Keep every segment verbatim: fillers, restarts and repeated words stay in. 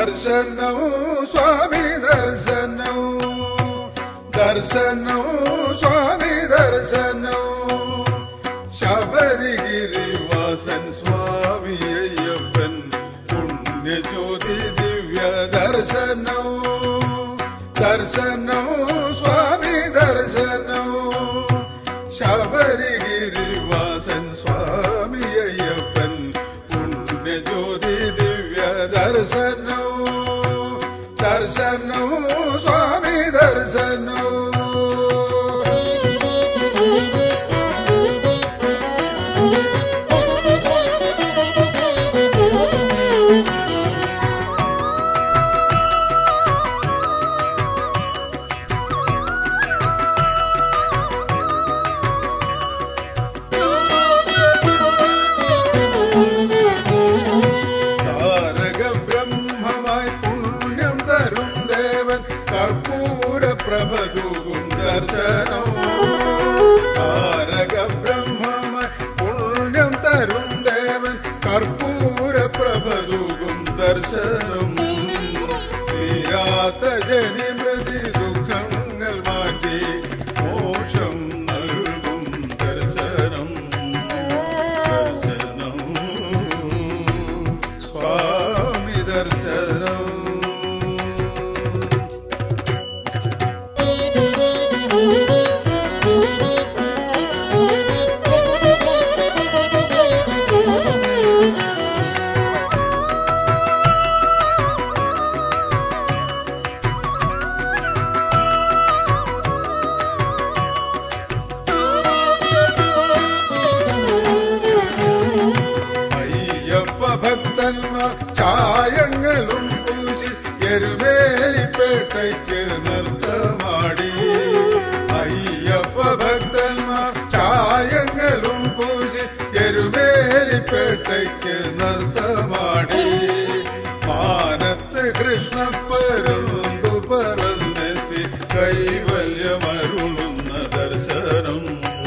दर्शनौ स्वामी दर्शनौ दर्शनौ स्वामी दर्शनौ शबरिगिरिवासन स्वामी अय्यप्पन पुण्यज्योति दिव्य दर्शनौ दर्शनौ स्वामी दर्शनौ शबरिगिरिवासन स्वामी अय्यप्पन पुण्यज्योति दिव्य दर्शनौ दर्शनौ स्वामी दर्शनौ दर्शनौ तारक ब्रह्ममय पुण्यं तरुं देवन कर्पूर प्रभदुगुं दर्शनं തീരാത്ത ജനിമൃതി ദുഃഖങ്ങൾ മാറ്റി മോക്ഷം നൽകും ദർശനം ദർശനം സ്വാമി ദർശനം ഭക്തന്മാർ ചായങ്ങളും പൂശി എരുമേലിപ്പേട്ടയ്ക്ക് നൃത്തമാടി അയ്യപ്പ ഭക്തന്മാർ ചായങ്ങളും പൂശി എരുമേലിപ്പേട്ടയ്ക്ക് നൃത്തമാടി മാനത്ത് കൃഷ്ണപ്പരുന്തു പറന്നെത്തി കൈവല്യമരുളുന്ന ദർശനം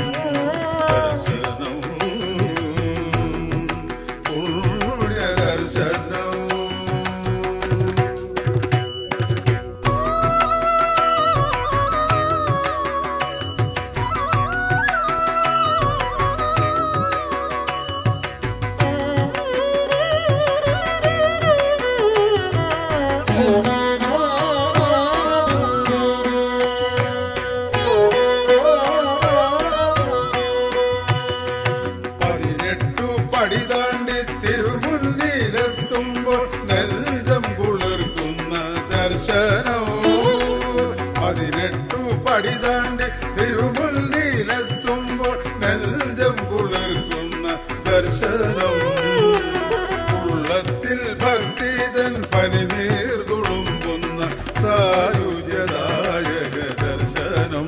പതിനെട്ടു പടി താണ്ടി തിരുമുന്നിലെത്തുമ്പോൾ നെഞ്ചം കുളിർക്കുന്ന ദർശനം ഉള്ളത്തിൽ ഭക്തിതൻ പനിനീർ തുളുമ്പുന്ന സായുജ്യദായക ദർശനം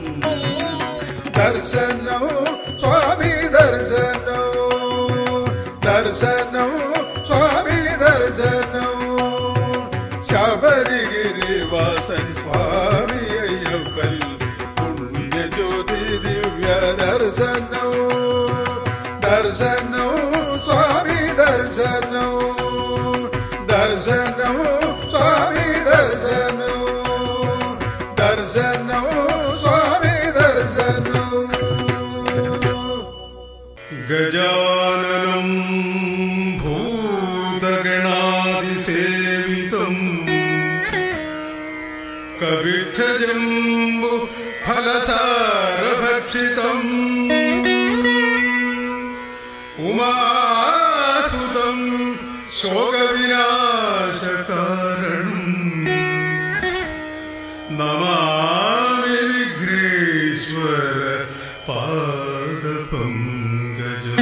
ദർശനം സ്വാമി ദർശനം ദർശനം സ്വാമി ദർശനം ശബരിഗിരിവാസൻ സ്വാമി അയ്യപ്പൻ പുണ്യജ്യോതി ദിവ്യ ദർശനോ ദർശനോ സ്വാമി ദർശനോ ദർശനോ സ്വാമി ദർശനോ ദർശനോ സ്വാമി ദർശനോ ഗജാനനം ഭൂതഗണാതിസേവിതം കവിഠജംബു ഫലസാരഭക്ഷിതം ഉമാസുതം ശോകവിനാശകാരണം നമാമി വിഘ്നേശ്വര പാദപങ്കജം.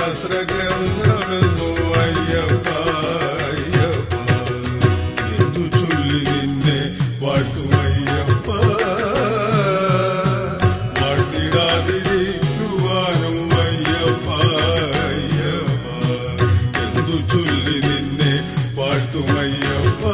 ശാസ്ത്രഗ്രന്ഥമെന്നു അയ്യപ്പ അയ്യപ്പ എന്തു ചൊല്ലി നിന്നെ വാഴ്ത്തുമയ്യപ്പ വാഴ്ത്തിടാതിരിക്കുവാനും അയ്യപ്പ അയ്യപ്പ എന്തു ചൊല്ലി നിന്നെ വാഴ്ത്തുമയ്യപ്പ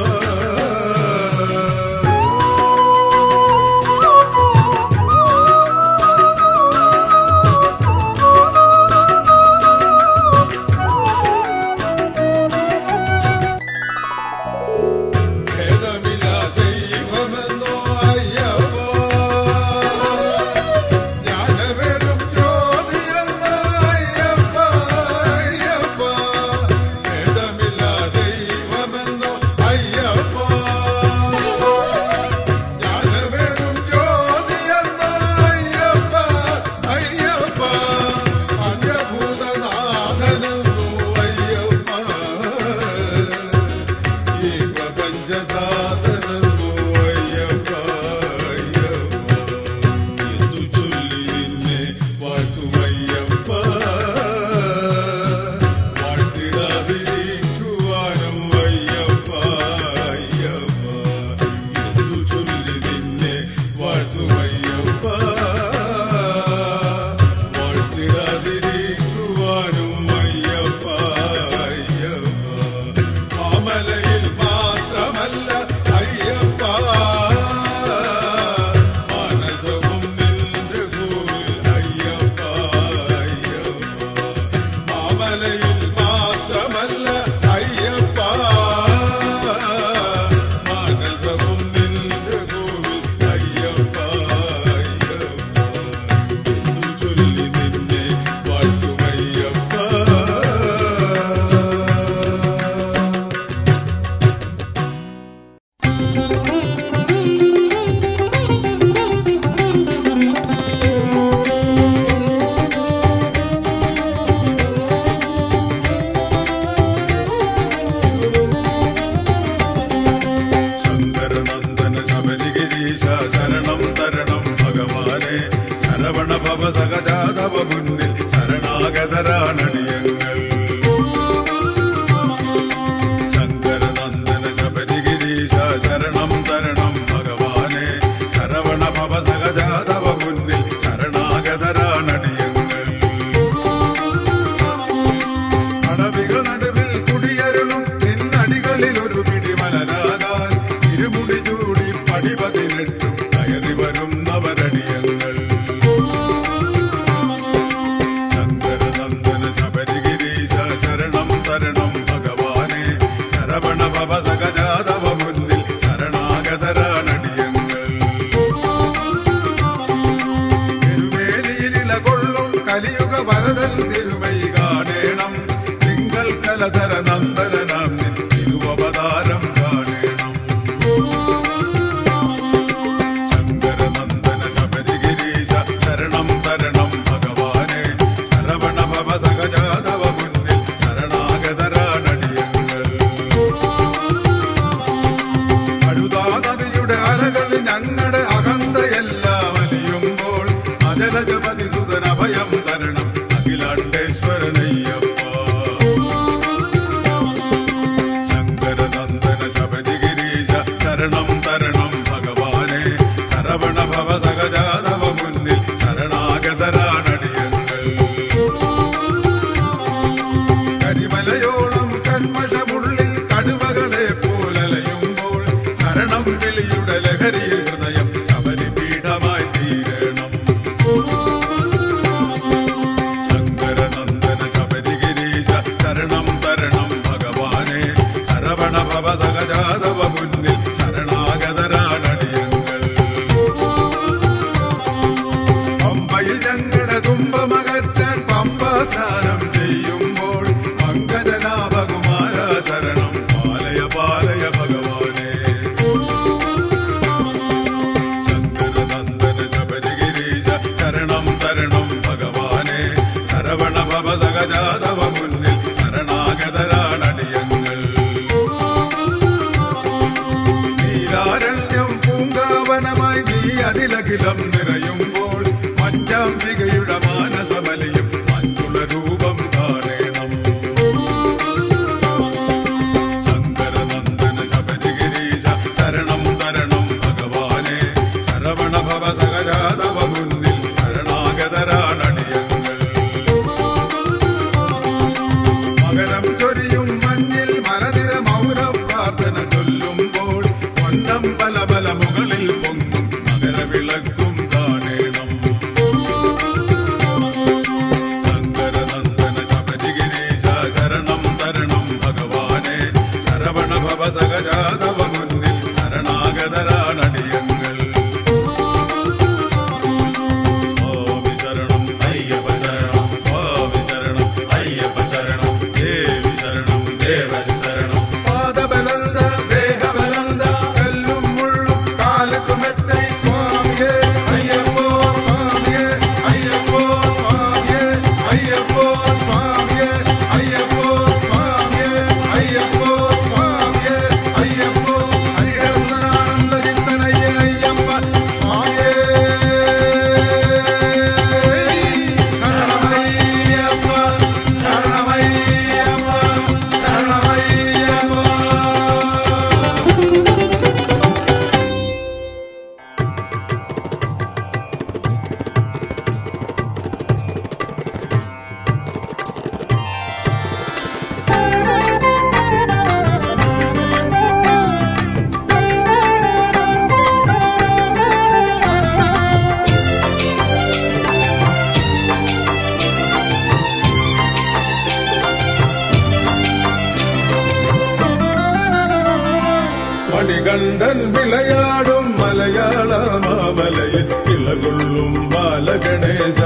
മണികണ്ഠൻ വിളയാടും മലയാള മാമലയിൽ ഇളകൊള്ളും ബാലഗണേശ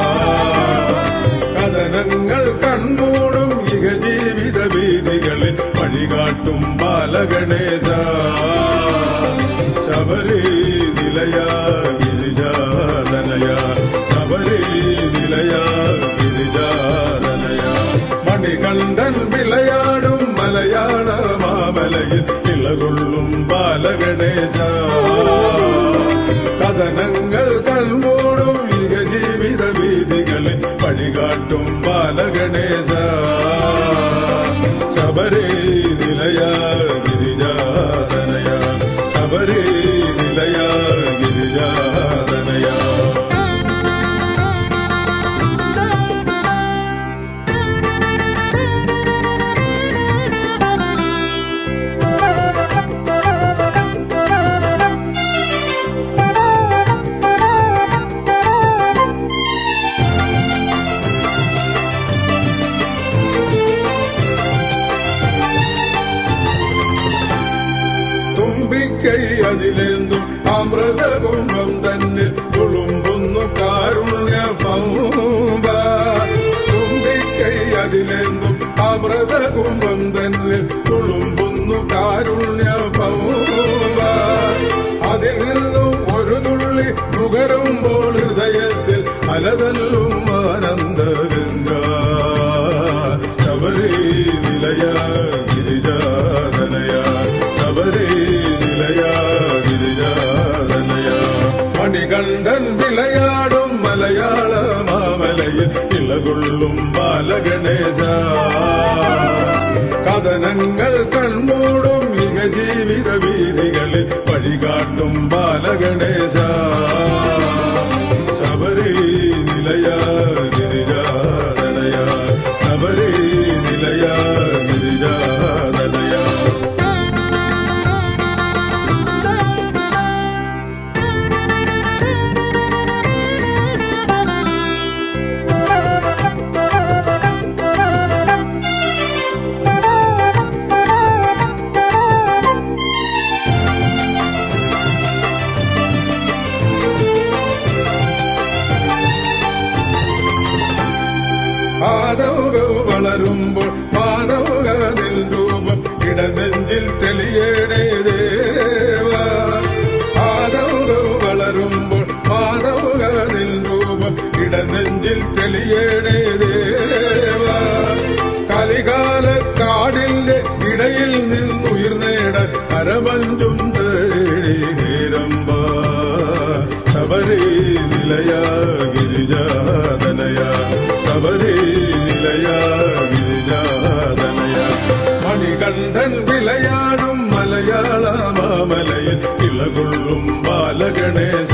കഥനങ്ങൾ കൺമൂടും ഇഹ ജീവിത വീതികളിൽ വഴികാട്ടും ബാലഗണേശ ശബരി നിലയ ഗിരിജാതനയ ശബരി നിലയ ഗിരിജാതനയ മണികണ്ഠൻ വിളയാടും മലയാള മാമലയിൽ ഇളകൊള്ളും ബാലഗണേശ കഥനങ്ങൾ കൺമൂടും ഇഹ ജീവിത വീതികളിൽ വഴികാട്ടും ബാലഗണേശ ശബരി നിലയ ഗിരിജാതനയ ശബരി നിലയ ഗിരിജാതനയ തുമ്പിക്കൈ അതിലെന്തും അമൃതകുംഭം തന്നിൽ തുളുമ്പുന്നു കാരുണ്യ പൗമ്പ തുമ്പിക്കൈ അതിലെന്തും അമൃതകുംഭം തന്നിൽ തുളുമ്പുന്നു കാരുണ്യ പൗമ്പ അതിൽ നിന്നും ഒരു തുള്ളി നുകരുമ്പോൾ ഹൃദയത്തിൽ അലതല്ലും ആനന്ദഗംഗ ശബരി നിലയ ഗിരിജാതനയ ശബരി നിലയ ഗിരിജാതനയ മണികണ്ഠൻ വിളയാടും മലയാള മാമലയിൽ ഇളകൊള്ളും ബാലഗണേശ കഥനങ്ങൾ കൺമൂടും ഇഹ ജീവിത വീതികളിൽ വഴികാട്ടും ബാലഗണേശ ശബരി നിലയ ഗിരിജാതനയ ശബരി നിലയ ഗിരിജാതനയ പാദവുകൾ വളരുമ്പോൾ പാദവുകളിൽ രൂപം ഇടനെഞ്ചിൽ തെളിയേടേ ദേവ പാദവുകൾ വളരുമ്പോൾ പാദവുകളിൽ രൂപം ഇടനെഞ്ചിൽ തെളിയേടേ ദേവ കലികാല കാടിന്റെ ഇടയിൽ നിന്നുയർന്നേടാൻ അരമഞ്ചും തേടി ഹേരമ്പ ശബരി നിലയ ഗിരിജാതനയ ശബരി നിലയ ഗിരിജാതനയ മണികണ്ഠൻ വിളയാടും മലയാള മാമലയിൽ ഇളകൊള്ളും ബാലഗണേശ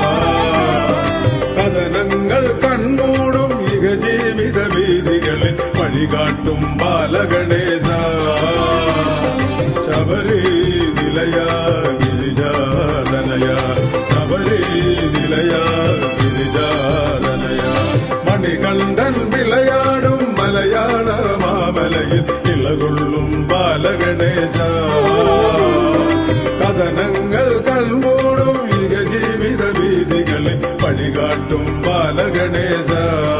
കഥനങ്ങൾ കൺമൂടും ഇഹ ജീവിത വീതികളിൽ വഴികാട്ടും ബാലഗണേശ ശബരി നിലയ ഗിരിജാതനയ ശബരി നിലയ ഗിരിജാതനയ മണികണ്ഠൻ വിളയാടും മലയാള മാമലയിൽ ഇളകൊള്ളും ബാലഗണേശ കഥനങ്ങൾ കൺമൂടും ഇഹ ജീവിത വീതികളിൽ വഴികാട്ടും ബാലഗണേശ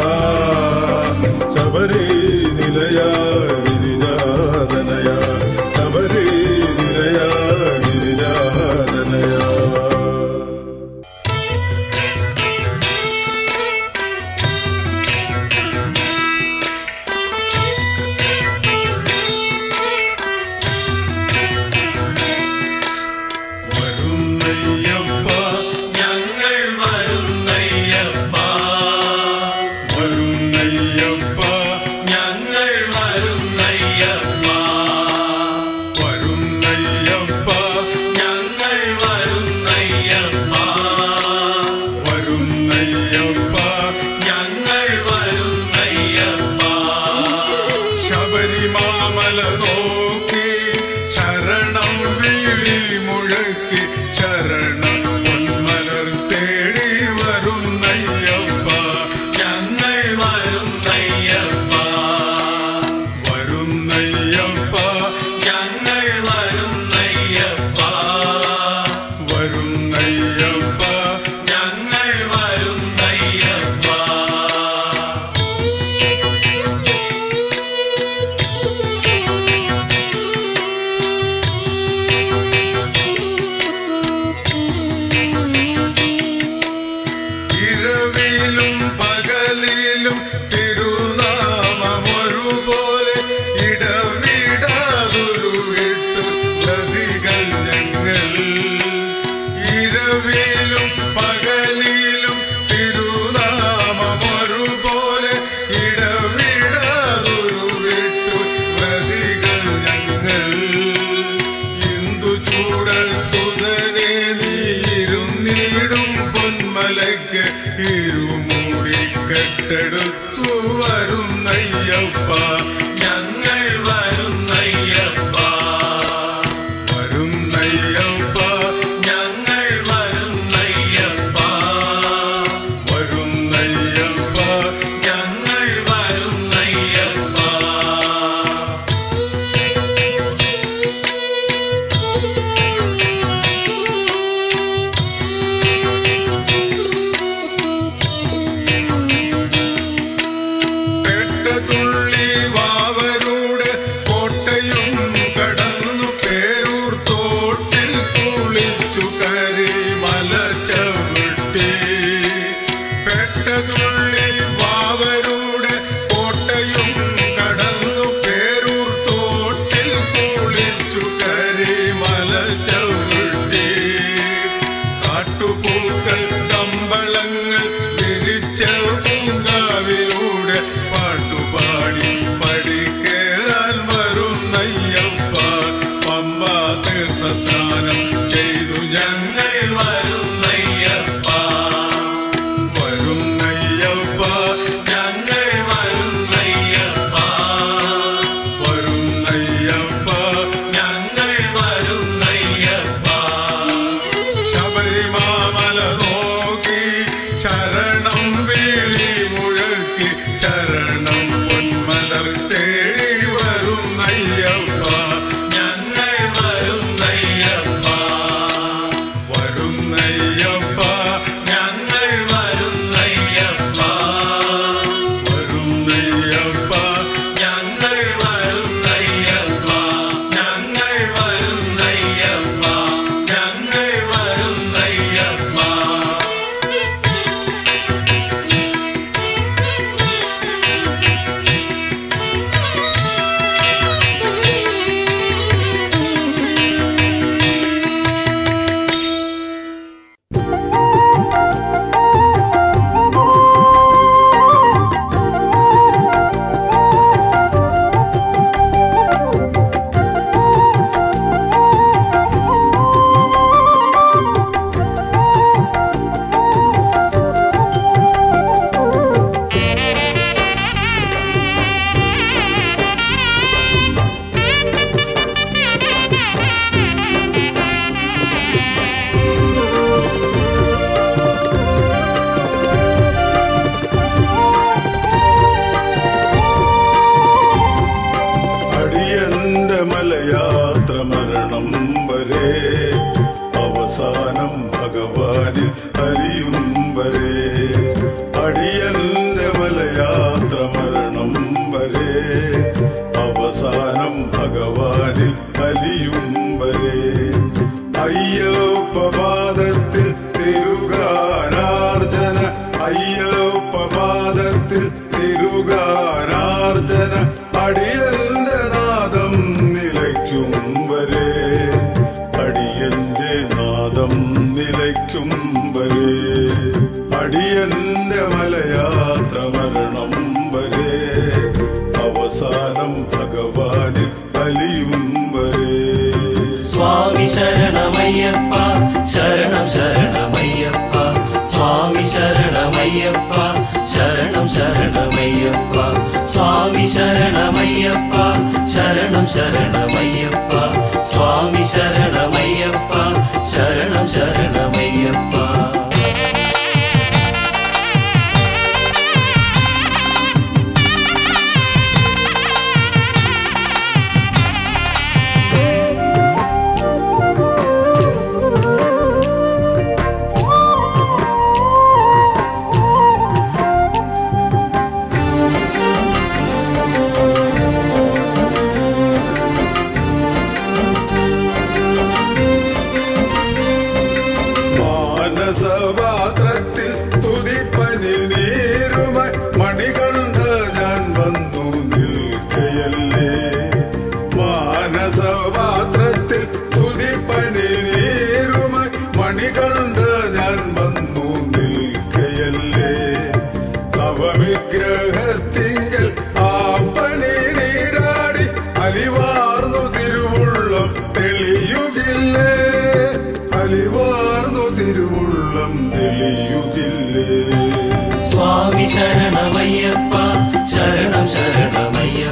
ശബരി നിലയ ഗിരിജാതനയ ശബരി നിലയ ഗിരിജാതനയ ഞങ്ങൾ വരുന്നയ്യപ്പ ഞങ്ങൾ വരുന്നയ്യപ്പ വരുന്നയ്യപ്പ ഞങ്ങൾ വരുന്നയ്യപ്പ വരുന്നയ്യപ്പ ഞങ്ങൾ വരുന്നയ്യപ്പ. പെട്ടതുള്ളി വാവരുടെ കോട്ടയും കടന്നു പേരൂർ തോട്ടിൽ കുളിച്ചു കരിമല ചവിട്ടി. പെട്ടതുള്ളി വാവരുടെ കോട്ടയും കടന്നു പേരൂർ തോട്ടിൽ കുളിച്ചു കരിമല ചവിട്ടി. കാട്ടുപൂക്കൾ കമ്പളങ്ങൾ വിരിച്ച പൂങ്കാവിലൂടെ പാട്ടുപാടി പടിക്കേറാൻ വരുന്നയ്യപ്പ. പമ്പ തീർത്ഥ സ്നാനം ചെയ്തു ഞങ്ങൾ വരുന്നയ്യപ്പ വരുന്നയ്യപ്പ ഞങ്ങൾ വരുന്നയ്യപ്പ വരുന്നയ്യപ്പ ഞങ്ങൾ വരുന്നയ്യപ്പ. ശബരിമാമല നോക്കി ശരണം വിളി മുഴക്കി ചരണം പൊന്മലർ തേടി വരുന്നയ്യപ്പ ഞങ്ങൾ വരുന്നയ്യപ്പ വരുന്നയ്യപ്പ ഞങ്ങൾ വരുന്നയ്യപ്പ വരുന്നയ്യപ്പ ഞങ്ങൾ വരുന്നയ്യപ്പ ഞങ്ങൾ വരുന്നയ്യപ്പ ഞങ്ങൾ വരുന്നയ്യപ്പ. അടിയന്റെ മലയാത്ര മരണം വരെ അവസാനം ഭഗവാനിൽ അലിയും വരെ. അടിയന്റെ മലയാത്ര മരണം വരെ അവസാനം ഭഗവാനിൽ അലിയും വരെ. അയ്യപ്പ പാദത്തിൽ തിരുഗാനാർച്ചന അയ്യപ്പ പാദത്തിൽ തിരുഗാനാർച്ചന. അടിയന്റെ നാദം നിലയ്ക്കും വരെ അടിയന്റെ നാദം നിലയ്ക്കും വരെ. അടിയന്റെ മലയാത്ര മരണം വരെ അവസാനം ഭഗവാനിൽ അലിയും വരെ. സ്വാമി ശരണമയ്യപ്പ ശരണം ശരണമയ്യപ്പ സ്വാമി ശരണമയ്യപ്പ ശരണം ശരണമയ്യപ്പ സ്വാമി ശരണമയ്യപ്പ ശരണം ശരണമയ്യപ്പ സ്വാമി ശരണമയ്യപ്പ ശരണം ശരണമയ്യപ്പ. മാനസപാത്രത്തിൽ തുതിപ്പനി നീരുമായി മണികണ്ഠ ഞാൻ വന്നു നിൽക്കയല്ലേ. മാനസപാത്രത്തിൽ തുതിപ്പനി നീരുമായി മണികണ്ഠ ഞാൻ വന്നു നിൽക്കയല്ലേ. നവവിഗ്രഹത്തിങ്കൽ ആ പനി നീരാടി അലിവാർന്നു തിരുവുള്ളം തെളിയുകില്ലേ അലിവാർന്നു തിരുവുള്ളം തെളിയുകില്ലേ. സ്വാമി ശരണമയ്യപ്പ ശരണം ശരണമയ്യപ്പ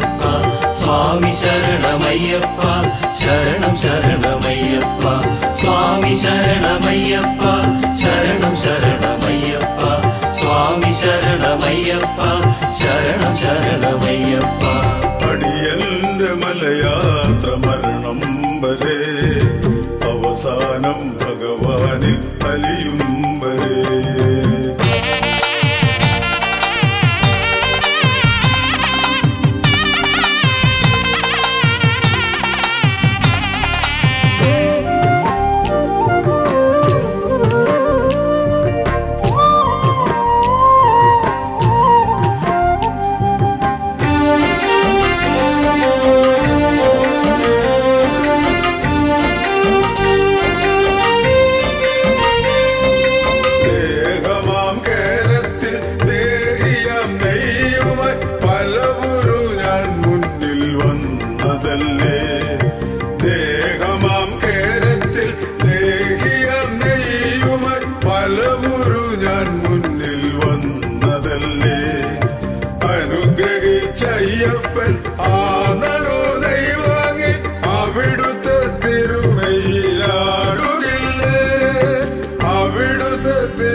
ശരണമയ്യപ്പ ശരണം ശരണമയ്യപ്പ സ്വാമി ശരണമയ്യപ്പ ശരണം ശരണമയ്യപ്പ സ്വാമി ശരണമയ്യപ്പ ശരണം ശരണമയ്യപ്പ അടിയന്റെ മലയാത്ര മരണം വരെ അവസാനം ഭഗവാനിൽ അലിയും വരെ അനുഗ്രഹിച്ചയ്യപ്പൻ ആനരോ ദൈവാങ്ങി അവിടുത്തെ തിരുമയിലാടുകില്ലേ അവിടുത്തെ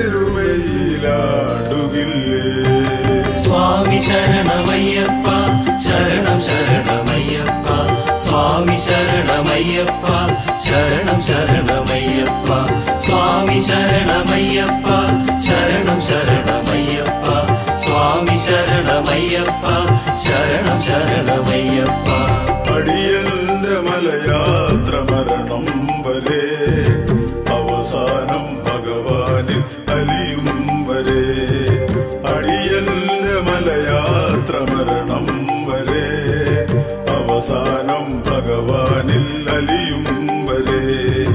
തിരുമയിലാടുകില്ലേ സ്വാമി ശരണമയ്യപ്പ ശരണം ശരണമയ്യപ്പ സ്വാമി ശരണമയ്യപ്പ ശരണം ശരണമയ്യപ്പ സ്വാമി ശരണമയ്യപ്പ ശരണം ശരണമയ്യപ്പ സ്വാമി ശരണമയ്യപ്പ ശരണം ശരണമയ്യപ്പ അടിയന്റെ മലയാത്ര മരണം വരെ അവസാനം ഭഗവാനിൽ അലിയും വരെ അടിയന്റെ മലയാത്ര മരണം വരെ അവസാനം ഭഗവാനിൽ അലിയും വരെ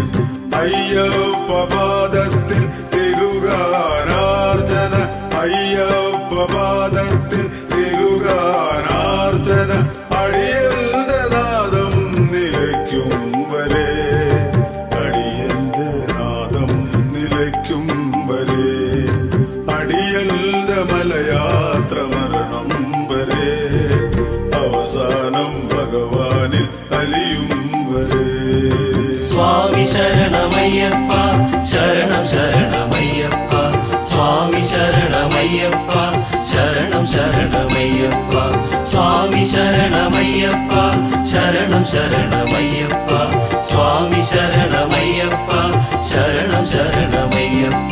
അയ്യപ്പ പാദത്തിൽ തിരുഗാനാർച്ചന അയ്യപ്പ പാദത്തിൽ തിരുഗാനാർച്ചന അടിയന്റെ നാദം നിലയ്ക്കും വരെ അടിയന്റെ നാദം നിലയ്ക്കും വരെ അടിയന്റെ മലയാത്ര മരണം വരെ അവസാനം ഭഗവാനിൽ അലിയും വരെ സ്വാമി ശരണമയ്യപ്പ ശരണം ശരണമയ്യപ്പ സ്വാമി ശരണമയ്യപ്പ ശരണം ശരണമയ്യപ്പ സ്വാമി ശരണമയ്യപ്പ ശരണം ശരണമയ്യപ്പ സ്വാമി ശരണമയ്യപ്പ ശരണം ശരണമയ്യപ്പ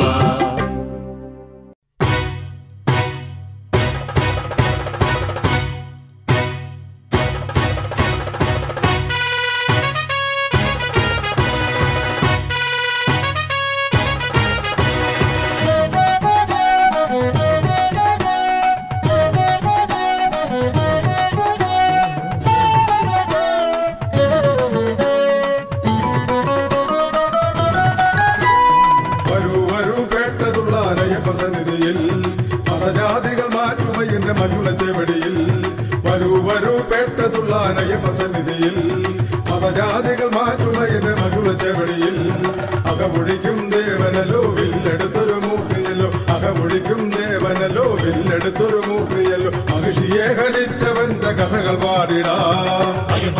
മതജാതികൾ മാറ്റുമയ്യന്റെ മധുള ചെവടിയിൽ വരൂ വരൂ പേട്ടതുള്ളാനയ്യപ്പ സന്നിധിയിൽ മതജാതികൾ മാറ്റുമയ്യന്റെ മധുള ചെവടിയിൽ അകമൊഴിക്കും ദേവനല്ലോ വില്ലെടുത്തൊരു മൂർത്തിയല്ലോ അകമൊഴിക്കും ദേവനല്ലോ വില്ലെടുത്തൊരു മൂർത്തിയല്ലോ മഹിഷിയെ ഹരിച്ചവന്റെ കഥകൾ പാടിടാം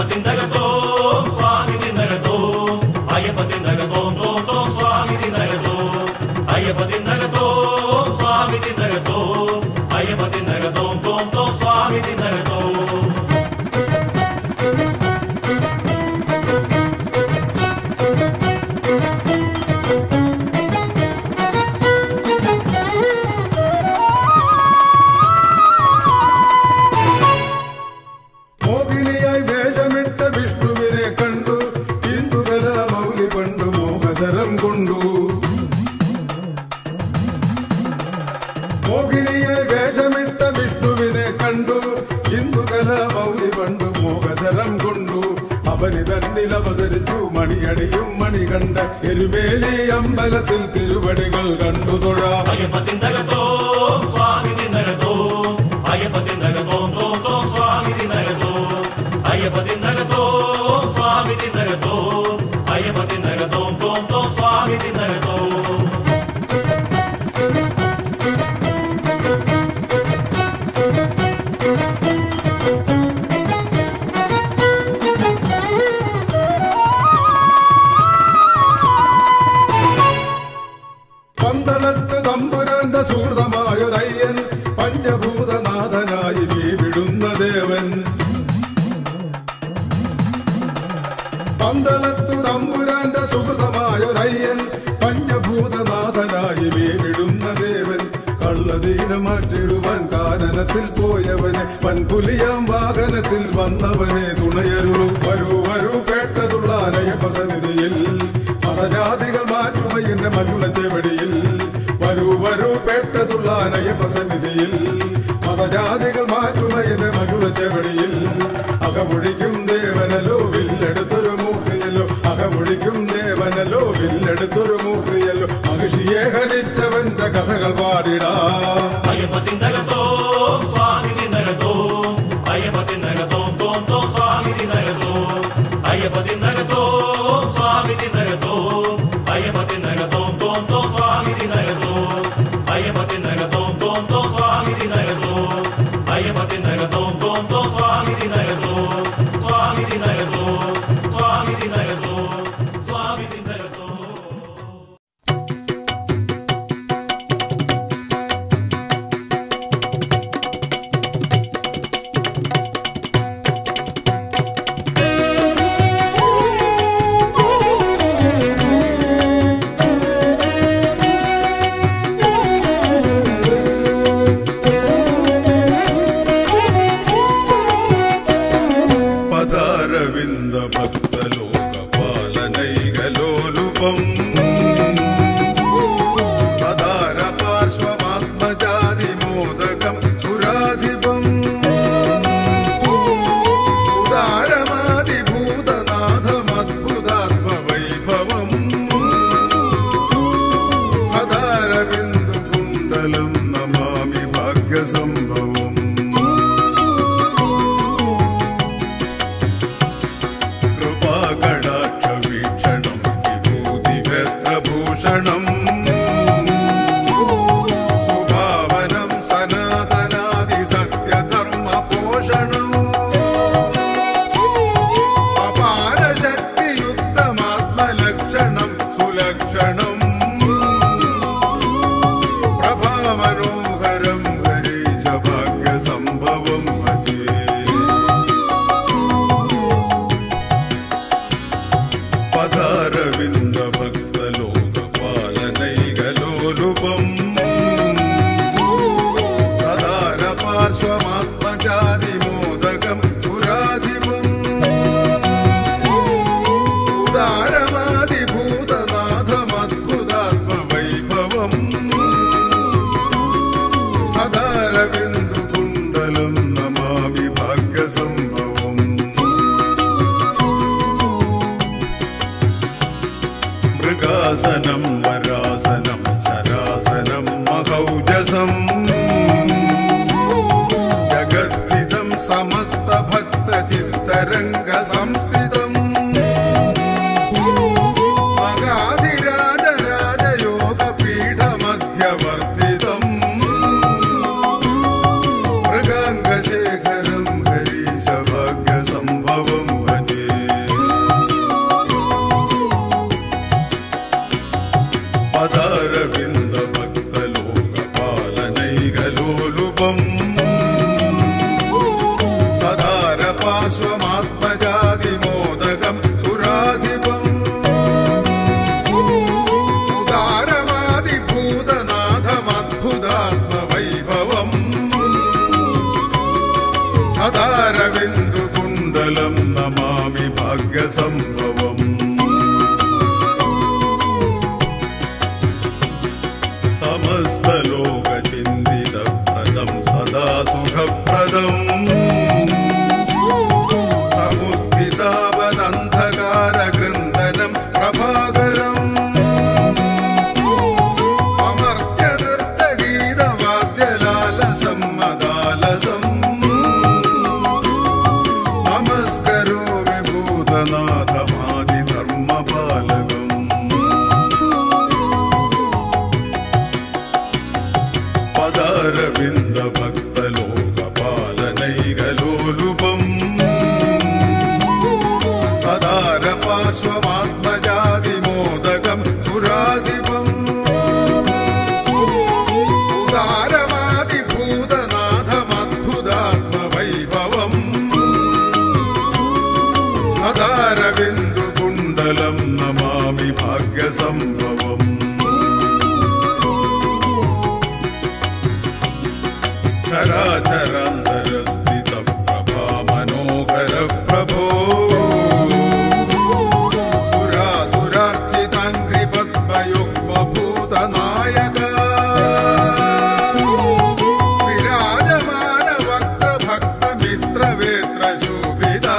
മോഹിനിയായി വേഷമിട്ട വിഷ്ണുവിനെ കണ്ടു ഹിന്ദുകല മൗലി പണ്ടു മോഹതരം കൊണ്ടു മോഹിനിയായി വേഷമിട്ട വിഷ്ണുവിനെ കണ്ടു ഹിന്ദുകല മൗലി പണ്ടു മോഹതരം കൊണ്ടു അവനി തന്നിൽ അവതരിച്ചു മണിയടിയും മണി കണ്ട എരുമേലി അമ്പലത്തിൽ തിരുവടികൾ കണ്ടു തൊഴാം പന്തളത്തു തമ്പുരാന്റെ സുഹൃതമായൊരയ്യൻ പഞ്ചഭൂതനാഥനായി മേവിടുന്ന ദേവൻ കള്ളദീനം മാറ്റിടുവാൻ കാനനത്തിൽ പോയവനെ പൻപുലിയാം വാഹനത്തിൽ വന്നവനെ തുണയരുളും വരൂ വരൂ കേട്ടതുള്ള അനയപസനിധിയിൽ മതജാതികൾ മാറ്റുമയ്യന്റെ മകുള ചെവടിയിൽ വരൂ വരൂ പേട്ടതുള്ള അനയപസനിധിയിൽ മതജാതികൾ മാറ്റുമയ്യന്റെ മകുള ചെവടിയിൽ അകമൊഴിക്കും ദേവനല്ലോ വില്ലെടുത്തൊരു മൂർത്തിയല്ലോ അകമൊഴിക്കും ദേവനല്ലോ വില്ലെടുത്തൊരു മൂർത്തിയല്ലോ മഹിഷിയെ ഹരിച്ചവന്റെ കഥകൾ പാടിടാം അയ്യപ്പത്തിനകത്തോ സ്വാമി തിന്നകത്തോ അയ്യപ്പത്തിനകത്തോ തോം തോം സ്വാമി തിന്നകത്തോ അയ്യപ്പത്തിനകത്തോ സ്വാമി തിന്നകത്തോ അയ്യപ്പത്തിനകത്തോ തോം തോം സ്വാമി തിന്നകത്തോ അയ്യപ്പത്തിനകത്തോ തോം തോം സ്വാമി തിന്നകത്തോ അയ്യപ്പത്തിനകത്തോ തോം തോം സ്വാമി തിന്നകത്തോ സ്വാമി തിന്നകത്തോ സ്വാമി തിന്നകത്തോ സ്വാമി തിന്നകത്തോ. പദാരവിന്ദ ഭക്തലോകപാലനൈകലോലുപം സദാര പാർശ്വമാത്മജാതി മോദകം സുരാധിപം ഉദാരമാതിഭൂതനാഥമദ്ഭുതാത്മവൈഭവം സദാരവിന്ദുകുണ്ടലം നമാമി ഭാഗ്യസംഭവം കടാക്ഷവീക്ഷണം വിഭൂതിവേത്രഭൂഷണം സുഭാവനം സനാതനാദി സത്യധർമ്മപോഷണം അപാരശക്തിയുക്തമാത്മലക്ഷണം സുലക്ഷണം പ്രഭാമനോഹരം ഹരീശ ഭാഗ്യസംഭവം ഭജേ പദാരവിന്ദ ഭക്തലോകപാലനൈകലോലുപം സദാര പാർശ്വമാത്മജാതി മോദകം സുരാധിപം ഉദാരമാതിഭൂതനാഥമദ്ഭുതാത്മവൈഭവം സദാരവിന്ദുകുണ്ടലം നമാമി ഭാഗ്യസംഭവം മൃഗാസനം വരാസനം ശരാസനം മഹൗജസം ജഗദ്ധിതം സമസ്ത ഭക്ത ചിത്തരംഗ സംസ്ഥിതം മഗാധിരാജ രാജയോഗ പീഠമധ്യവർത്തിതം മൃഗാംഗശേഖരം ഹരീശ ഭാഗ്യസംഭവം ഭജേ പദാരവിന്ദ ഭക്തലോകപാലനൈകലോലുപം സദാര പാർശ്വമാത്മജാതി മോദകം സുരാധിപം ഉദാരമാതിഭൂതനാഥമദ്ഭുതാത്മവൈഭവം സദാരവിന്ദുകുണ്ടലം നമാമി ഭാഗ്യസംഭവം സമസ്തലോകചിന്തിതപ്രദം സദാ സുഖപ്രദം സമുദ്ധിതാവദന്ധകാരകൃന്ദനം പ്രഭാകരം അമർത്യനൃത്തഗീതവാദ്യലാലസം മദാലസം നമസ്കരോമി ഭൂതനാഥമാദിധർമ്മപാലകം പദാരവിന്ദ ഭക്തലോകപാലനൈകലോലുപം സദാര പാർശ്വമാത്മജാതി മോദകം സുരാധിപം ഉദാരമാതിഭൂതനാഥമദ്ഭുതാത്മവൈഭവം സദാരവിന്ദു ഭാഗ്യസംഭവം. ചരാചരാന്തരസ്ഥിത പ്രഭാ മനോഹര പ്രഭോ സുരാസുരാർച്ചിതാംഗ്രി പദ്മയുഗ്മഭൂതനായക വിരാജമാന വക്രഭക്തമിത്രവേത്ര ശോഭിത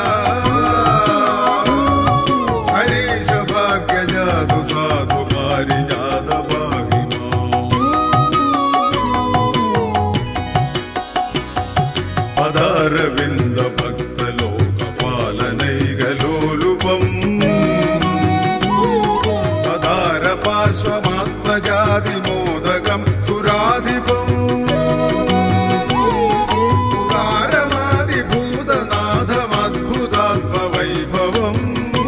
ഹരീശ ഭാഗ്യജാതു സാധു പാരിജാത പദാരവിന്ദ ഭക്തലോകപാലനൈകലോലുപം സദാര പാർശ്വമാത്മജാതിമോദകം സുരാധിപം ഉദാരമാതിഭൂതനാഥമദ്ഭുതാത്മവൈഭവം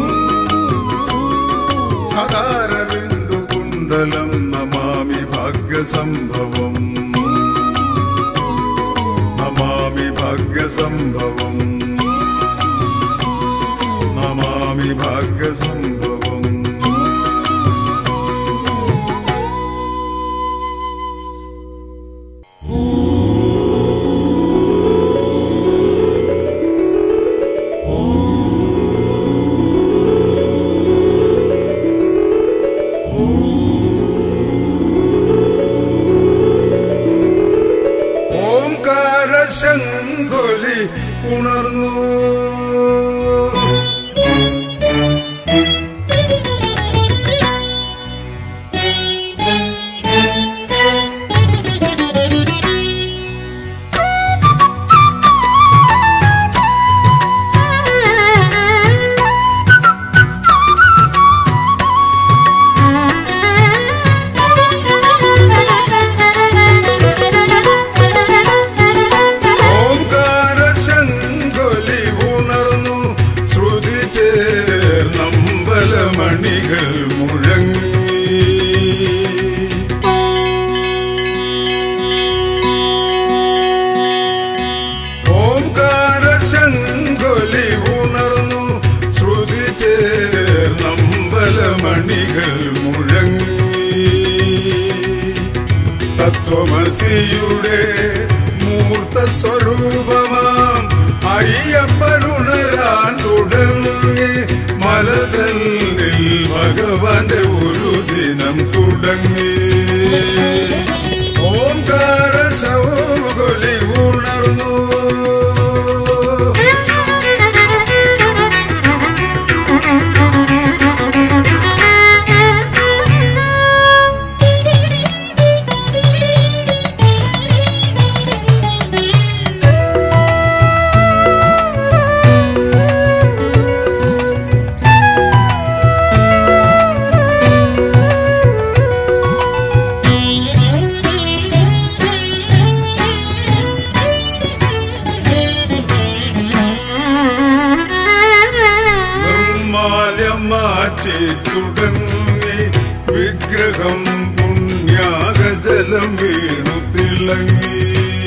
സദാരവിന്ദുകുണ്ടലം നമാമി ഭാഗ്യസംഭവം. നമാമി ഭാഗ്യസംഭവം. നമാമി ഭാഗ്യസംഭവം. ശംഖൊലി ഉണർന്നു മണികൾ മുഴങ്ങി ഓംകാര ശംഖൊലി ഉണർന്നു ശ്രുതി ചേർന്നമ്പലമണികൾ മുഴങ്ങി തത്വമസിയുടെ മൂർത്ത സ്വരൂപമാം അയ്യപ്പനുണരാൻ തുടങ്ങി മലതല്ലിൽ ഭഗവാന്റെ ഒരു ദിനം തുടങ്ങി ഓംകാര ശംഖൊലി ഉണർന്നു മാറ്റി തുടങ്ങി വിഗ്രഹം പുണ്യാകജലം വീണു തിളങ്ങി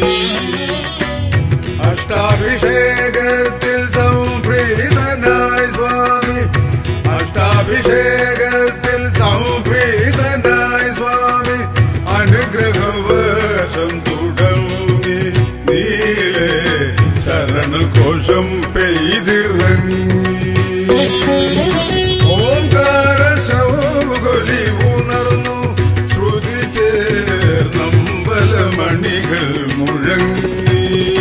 അഷ്ടാഭിഷേകത്തിൽ സംപ്രീതനായി സ്വാമി അഷ്ടാഭിഷേകത്തിൽ സംപ്രീതനായി സ്വാമി അനുഗ്രഹവർഷം തുടങ്ങി നീളെ ശരണഘോഷം പെയ്തിറങ്ങി ഓംകാര ശംഖൊലി ഉണർന്നു ശ്രുതി ചേർന്നമ്പലമണികൾ മുഴങ്ങി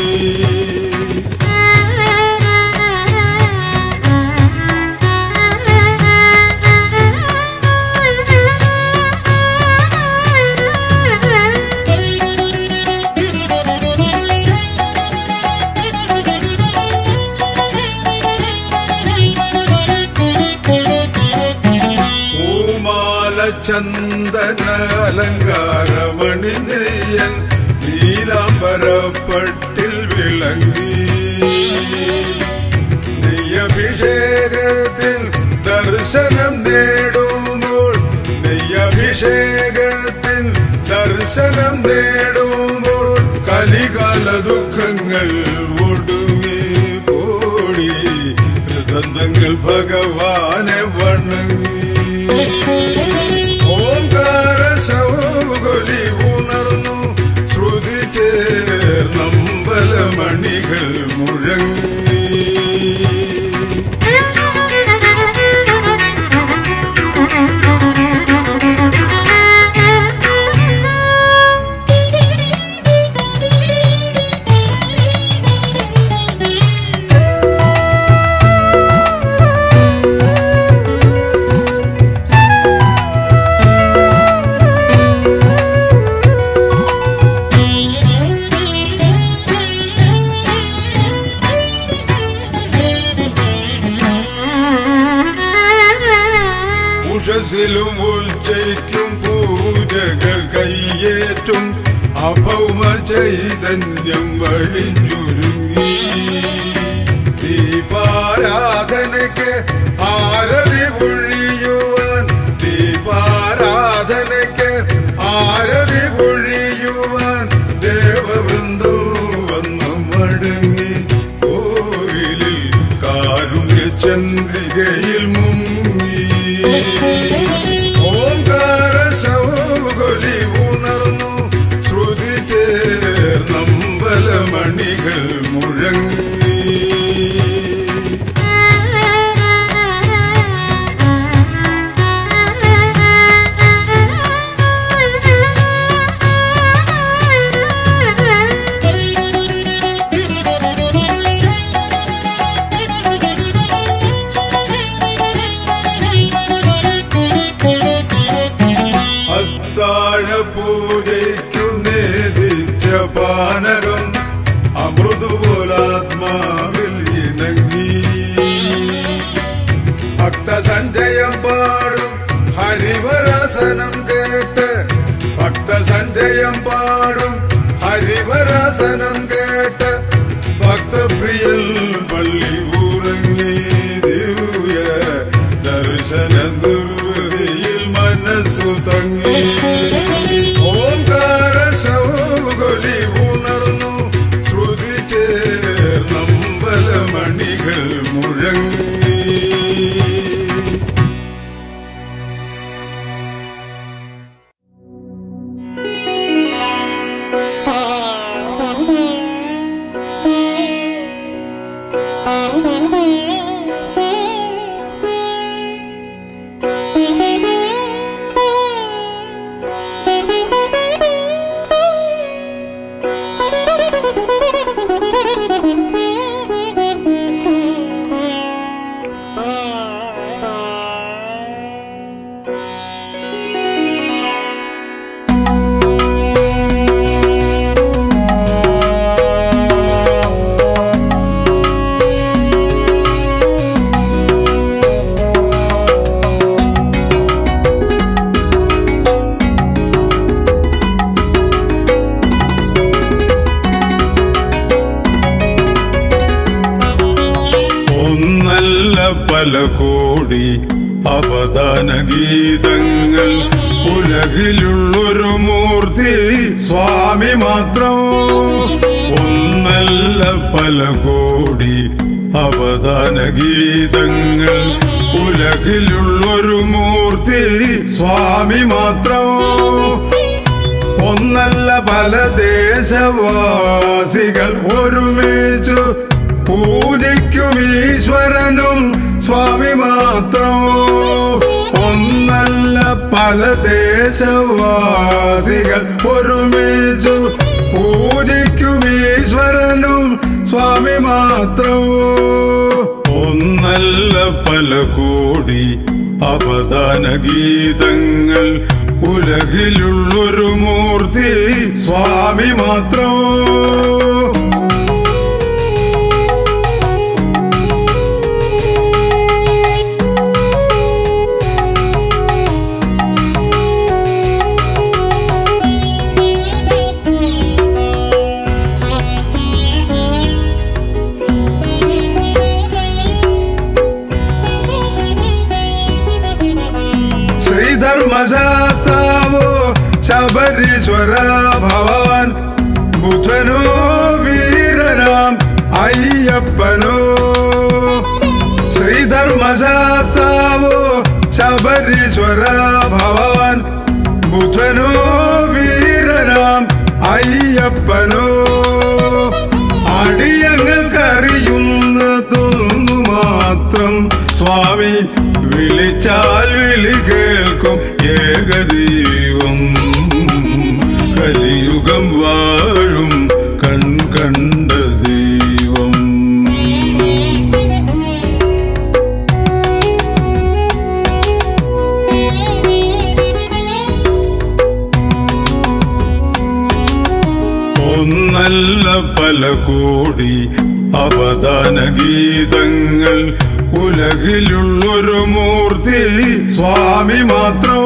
ചന്ദന അലങ്കാരമണിഞ്ഞയ്യൻ നീലാംബരപ്പട്ടിൽ വിളങ്ങി നെയ്യഭിഷേകത്തിൽ ദർശനം നേടുമ്പോൾ നെയ്യഭിഷേകത്തിൽ ദർശനം നേടുമ്പോൾ കലികാല ദുഃഖങ്ങൾ ഒടുങ്ങി ഓടി ഹൃദന്തങ്ങൾ ഭഗവാനെ വണങ്ങി ഓംകാര ശൗഗൊലി ഉണർന്നു ശ്രുതി ചേർന്നമ്പലമണികൾ മുഴങ്ങി. ഉഷസിലും ഉച്ചയ്ക്കും പൂജകൾ കയ്യേറ്റും അഭൗമ ചൈതന്യം വഴിഞ്ഞുരുങ്ങി. ദീപാരാധനയ്ക്ക് ആരതി പൊഴിയുവാൻ ദീപാരാധനയ്ക്ക് ആരതി പൊഴിയുവാൻ ദേവവൃന്ദം വന്നു മടങ്ങി. കോവിലിൽ കാരുണ്യ ചന്ദ്രികയിൽ മുങ്ങി. ഓംകാര ശൗഗൊലി ഉണർന്നു ശ്രുതി ചേർന്നമ്പലമണികൾ മുഴങ്ങി. പൂജയ്ക്കു നേദിച്ച പാനകം അമൃതുപോലാത്മാവിൽ ഇണങ്ങി. ഭക്തസഞ്ജയം പാടും ഹരിവരാസനം കേട്ട് ഭക്തസഞ്ജയം പാടും ഹരിവരാസനം കേട്ട് ഭക്തപ്രിയൽ പള്ളി ഉറങ്ങി. ദിവ്യ ദർശന ദുർവൃതിയിൽ മനസ്സു തങ്ങി. ഓംകാര ശൗഗൊലി ഉണർന്നു ശ്രുതി ചേർന്നമ്പലമണികൾ മുഴങ്ങി. പല കോടി അവദാന ഗീതങ്ങൾ ഉലകിലുള്ളൊരു മൂർത്തി സ്വാമി മാത്രം. ഒന്നല്ല പല കോടി അവദാന ഗീതങ്ങൾ ഉലകിലുള്ളൊരു മൂർത്തി സ്വാമി മാത്രം. ഒന്നല്ല പല ദേശവാസികൾ ഒരുമിച്ചു പൂജിക്കും ഈശ്വരനും സ്വാമി മാത്രം. ഒന്നല്ല പല ദേശവാസികൾ ഒരുമിച്ചു പൂജിക്കും ഈശ്വരനും സ്വാമി മാത്രം. ഒന്നല്ല പല കോടി അവദാന ഗീതങ്ങൾ ഉലകിലുള്ളൊരു മൂർത്തി സ്വാമി മാത്രം. ധർമ്മശാസ്താവോ ശബരീശ്വര ഭവാൻ ബുധനോ വീരനാം അയ്യപ്പനോ. ശ്രീധർമ്മശാസ്താവോ ശബരീശ്വര ഭവാൻ ബുധനോ വീരനാം അയ്യപ്പനോ അടിയങ്ങൾക്കറിയുന്നതൊന്നു മാത്രം സ്വാമി വിളിച്ചാൽ വിളി കേൾക്കും ഏകദൈവം കലിയുഗം വാഴും കൺകണ്ട ദൈവം ഒന്നല്ല പല കോടി അവദാന ഗീതങ്ങൾ ഉലകിലുള്ളൊരു മൂർത്തി സ്വാമി മാത്രം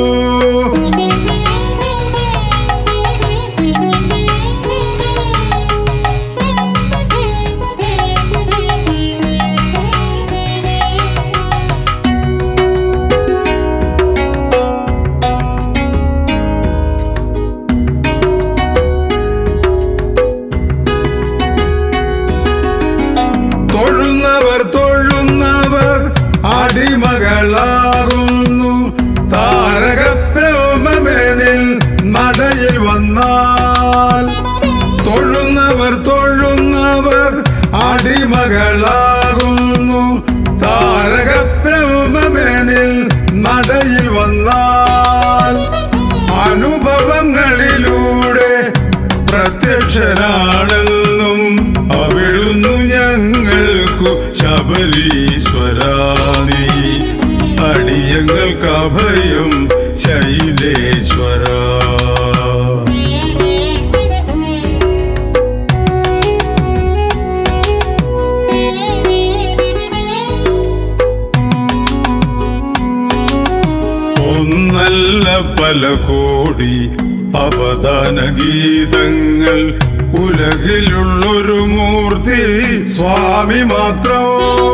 അടിമകളാകുന്നു താരകബ്രഹ്മമേനിൽ നടയിൽ വന്നാൽ തൊഴുന്നവർ തൊഴുന്നവർ അടിമകളാകുന്നു താരകബ്രഹ്മമേനിൽ നടയിൽ വന്നാൽ അനുഭവങ്ങളിലൂടെ പ്രത്യക്ഷനാണെന്നും അവിടുന്നു ഞങ്ങൾക്കു ശബരീശ്വരാനി അടിയങ്ങൾക്ക് അഭയം ശൈലേശ്വര ഒന്നല്ല പല കോടി അവദാന ഗീതങ്ങൾ ഉലകിലുള്ളൊരു മൂർത്തി സ്വാമി മാത്രം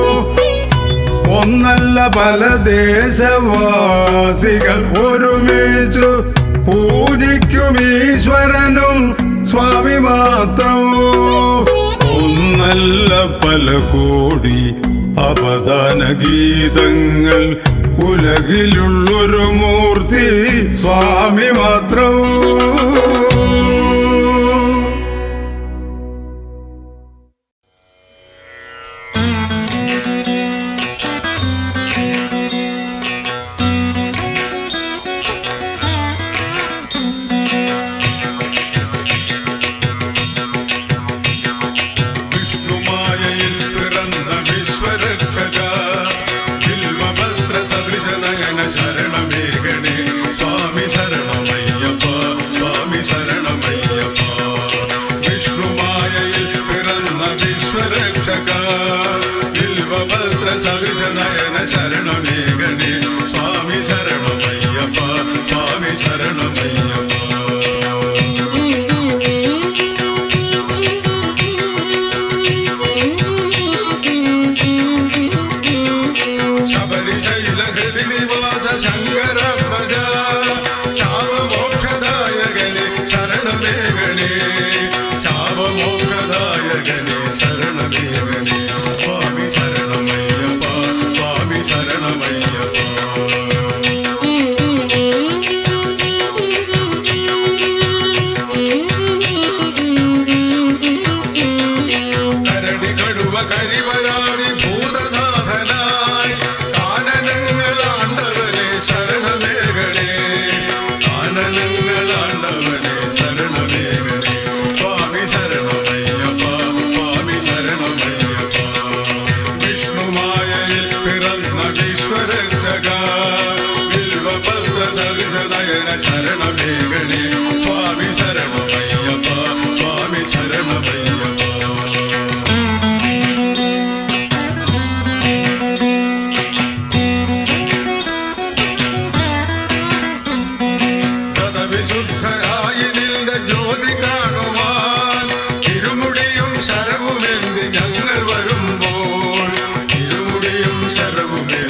ഒന്നല്ല പല ദേശവാസികൾ ഒരുമിച്ചു പൂജിക്കും ഈശ്വരനും സ്വാമി മാത്രം ഒന്നല്ല പല കോടി അവദാന ഗീതങ്ങൾ ഉലകിലുള്ളൊരു മൂർത്തി സ്വാമി മാത്രം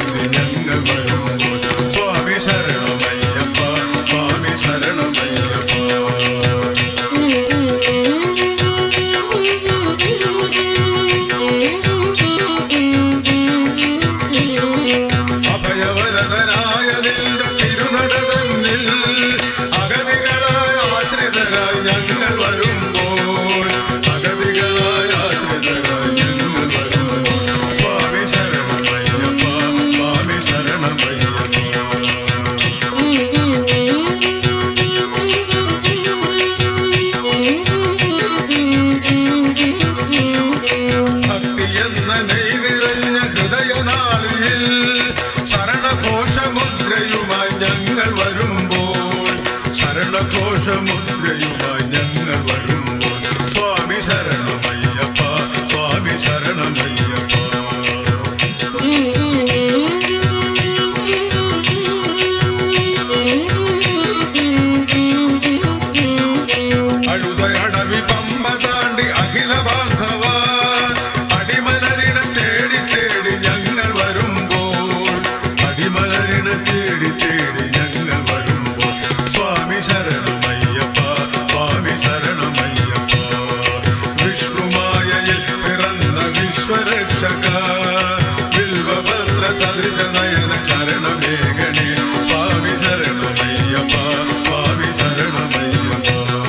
ശരണമയ്യപ്പ സ്വാമി ശരണമയ്യപ്പ സന്തോഷമുദ്രയുമായി ഞങ്ങൾ വരുമ്പോൾ സ്വാമി ശരണമയ്യപ്പ സ്വാമി ശരണമയ്യപ്പ. അഴുതയടവി പമ്പ താണ്ടി അഖില ബാന്ധവ അടിമലരിനെ തേടി തേടി ഞങ്ങൾ വരുമ്പോൾ അടിമലരിനെ തേടി തേടി ഞങ്ങൾ വരുമ്പോൾ സ്വാമി ശരണമയ്യപ്പ സ്വാമി ശരണമയ്യപ്പ. വിഷ്ണുമായയിൽ പിറന്ന വിശ്വരക്ഷക ബിൽവഭദ്ര സദൃശ നയന ശരണമേഘണി സ്വാമി ശരണമയ്യപ്പ സ്വാമി ശരണമയ്യപ്പ.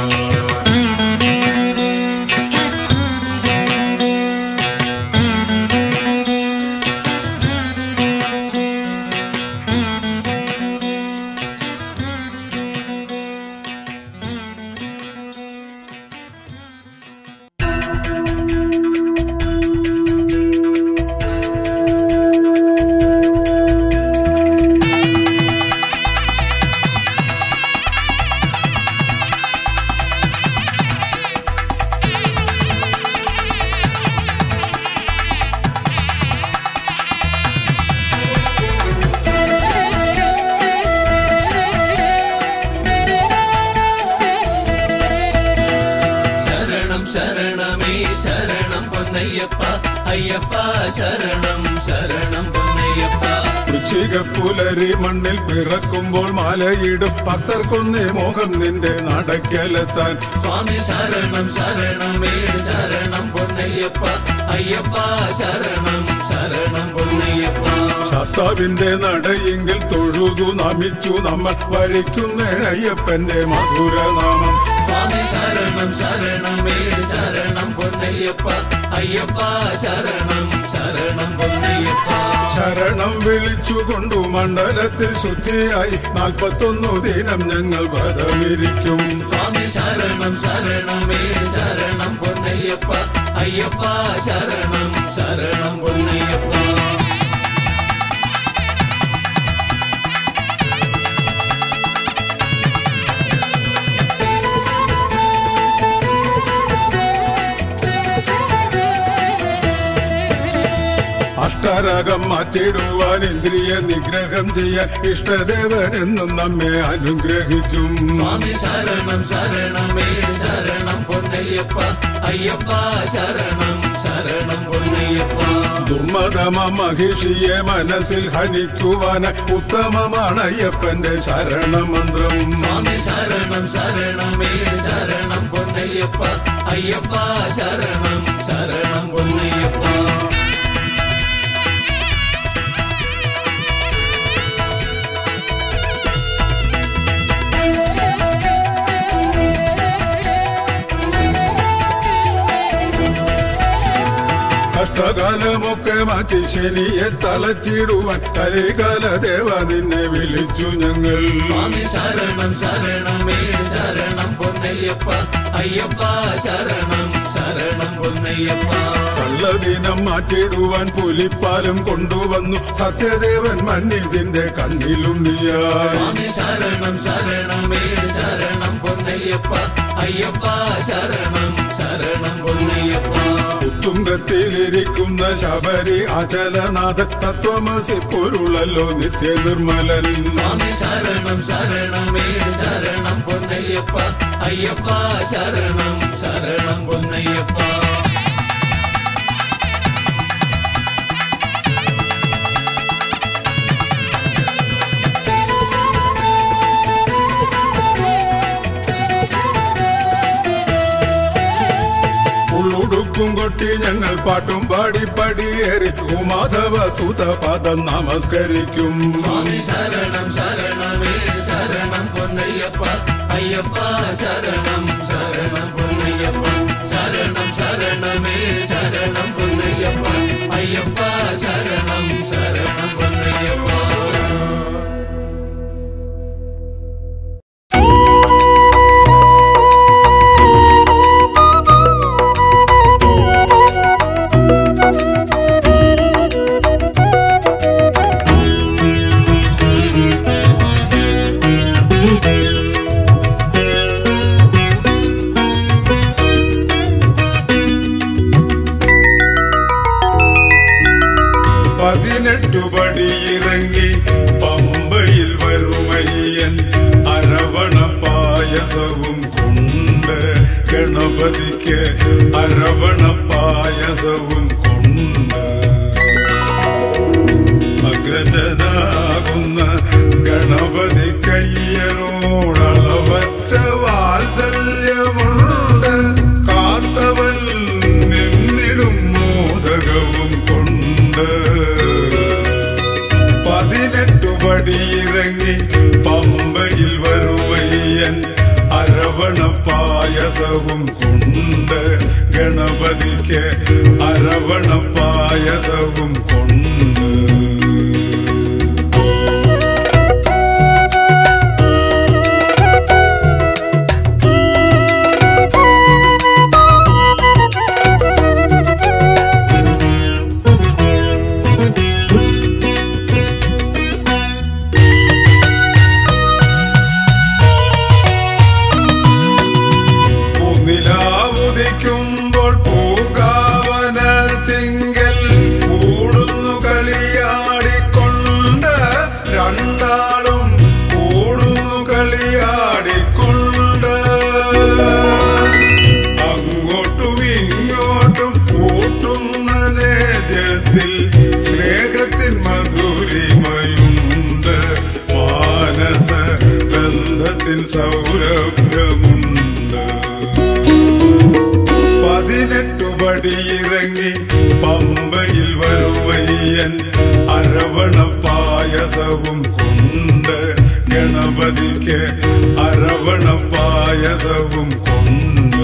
ശരണമേ ശരണം പൊന്നയ്യപ്പ അയ്യപ്പ ശരണം ശരണം പൊന്നയ്യപ്പ. വൃശ്ചിക പുലരി മണ്ണിൽ പിറക്കുമ്പോൾ മാലയിടും ഭക്തർക്കൊന്നേ മോഹം നിന്റെ നടക്കലെത്താൻ സ്വാമി ശരണം ശരണമേ ശരണം പൊന്നയ്യപ്പ അയ്യപ്പ ശരണം ശരണം പൊന്നയ്യപ്പ. ശാസ്താവിന്റെ നടയെങ്കിൽ തൊഴുതു നമിച്ചു നമ്മൾ വരിക്കുന്നയ്യപ്പന്റെ മധുരനാമം സ്വാമി ശരണം ശരണമേ ശരണം പൊന്നയ്യപ്പ അയ്യപ്പ ശരണം ശരണം പൊന്നയ്യപ്പ. ശരണം വിളിച്ചുകൊണ്ടു മണ്ഡലത്തിൽ ശുദ്ധിയായി നാൽപ്പത്തൊന്നു ദിനം ഞങ്ങൾ വ്രതമിരിക്കും സ്വാമി ശരണം ശരണമേ ശരണം പൊന്നയ്യപ്പ അയ്യപ്പ ശരണം ശരണം പൊന്നയ്യപ്പ. അഷ്ടരാഗം മാറ്റിടുവാൻ ഇന്ദ്രിയ നിഗ്രഹം ചെയ്യാൻ ഇഷ്ടദേവൻ എന്നും നമ്മെ അനുഗ്രഹിക്കും സ്വാമി ശരണം ശരണമേ ശരണം പൊന്നയ്യപ്പ അയ്യപ്പ ശരണം ശരണം പൊന്നയ്യപ്പ. ദുർമതമ മഹിഷിയെ മനസ്സിൽ ഹനിക്കുവാൻ ഉത്തമമാണ് അയ്യപ്പന്റെ ശരണമന്ത്രം സ്വാമി ശരണം ശരണമേ ശരണം പൊന്നയ്യപ്പ അയ്യപ്പ ശരണം ശരണം പൊന്നയ്യപ്പ. കഷ്ടകാലമൊക്കെ മാറ്റി ശനിയെ തളച്ചിടുവാൻ കലികാല ദേവ നിന്നെ വിളിച്ചു ഞങ്ങൾ സ്വാമി ശരണം ശരണമേ ശരണം പൊന്നയ്യപ്പ അയ്യപ്പ ശരണം ശരണം പൊന്നയ്യപ്പ. കള്ളദിനം മാറ്റിടുവാൻ പുലിപ്പാലും കൊണ്ടുവന്നു സത്യദേവൻ മന്നിതിന്റെ കണ്ണിലുണ്ണിയായി സ്വാമി ശരണം ശരണമേ ശരണം പൊന്നയ്യപ്പ അയ്യപ്പ ശരണം ശരണം പൊന്നയ്യപ്പ. ഉത്തുംഗത്തിലിരിക്കുന്ന ശബരി അചലനാഥ തത്വമസി പൊരുളല്ലോ നിത്യ നിർമ്മലൻ സ്വാമി ശരണം ശരണമേ ശരണം പൊന്നയ്യപ്പ അയ്യപ്പ ശരണം ശരണം പൊന്നയ്യപ്പ. ഉള്ളുടുക്കും കൊട്ടി ഞങ്ങൾ പാട്ടും പാടി പടിയേറി ഉമാധവ സുതപാദം നമസ്കരിക്കും സ്വാമി ശരണം ശരണമേ ശരണം പൊന്നയ്യപ്പ അയ്യപ്പ ശരണം ശരണം പൊന്നയ്യപ്പ. ശരണം ശരണമേ ശരണം പൊന്നയ്യപ്പ അയ്യപ്പ ശരണം ശരണം പൊന്നയ്യപ്പ. പതിനെട്ടു പടിയിറങ്ങി പമ്പയിൽ വരുമയ്യൻ അരവണ പായസവും കൊണ്ട് ഗണപതിക്ക് അരവണ പായസവും കൊണ്ട് അഗ്രജനാകുന്ന ഗണപതി കയ്യനോടളവറ്റ വാത്സല്യമുണ്ട് കാത്തവൻ നിന്നിടും മോദകവും കൊണ്ട് പതിനെട്ടു പടിയിറങ്ങി പമ്പയിൽ വരുമയ്യൻ അരവണ പായസവും കൊണ്ട് ഗണപതിക്ക് അരവണ പായസവും കൊണ്ട് നിലാവുദിക്കുമ്പോൾ പൂങ്കാവന തിങ്കൽ കൂടുന്നു കളിയാടിക്കൊണ്ട് രണ്ടാളും കൂടുന്നു കളിയാടിക്കൊണ്ട് അങ്ങോട്ടും ഇങ്ങോട്ടും കൂട്ടുന്ന നേദ്യത്തിൽ സ്നേഹത്തിൻ മധുരിമയുണ്ട് മാനസ ബന്ധത്തിൻ സൗരഭ്യമുണ്ട് പതിനെട്ടു പടിയിറങ്ങി പമ്പയിൽ വരുമയ്യൻ അരവണ പായസവും കൊണ്ട് ഗണപതിക്ക് അരവണ പായസവും കൊണ്ട്